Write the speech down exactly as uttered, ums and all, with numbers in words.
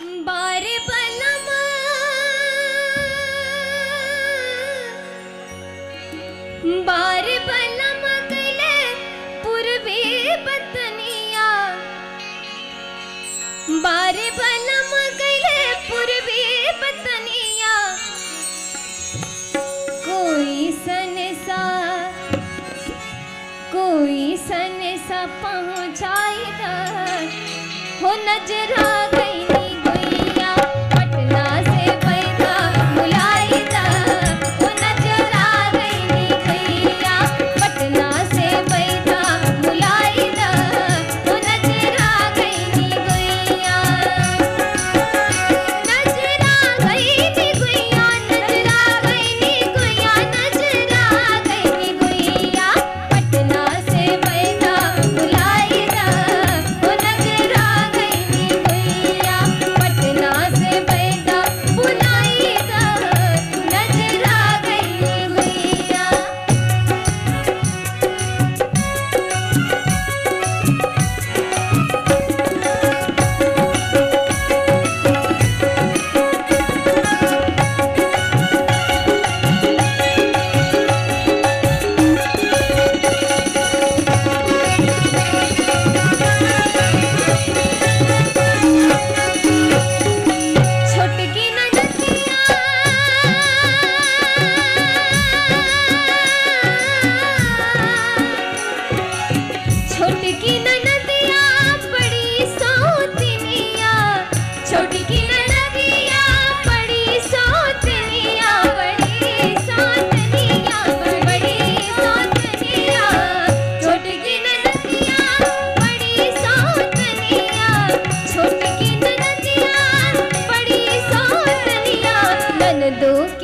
बारे बलम बारे बलम गले पूर्वी बतनिया बारे बलम गले पूर्वी बतनिया कोई सनसा कोई सनसा पहुँचाई दा हो नजरा गई नी गुइया पटना से पैदा बुलाई दा हो नजरा गई नी गुइया पटना से पैदा बुलाई दा हो नजरा गई नी गुइया नजरा गई नी गुइया नजरा गई नी गुइया नजरा गई नी गुइया पटना से पैदा बुलाई दा हो नजरा गई नी गुइया पटना से पैदा बुलाई दा नजरा गई नी गुइया। छोटकी ननदिया छोटकी ननदिया बड़ी सौतनिया छोटकी ननदिया बड़ी सौतनिया बड़ी सौतनिया बड़ी सौतनिया छोटकी ननदिया बड़ी सौतनिया छोटकी ननदिया बड़ी सौतनिया ननदों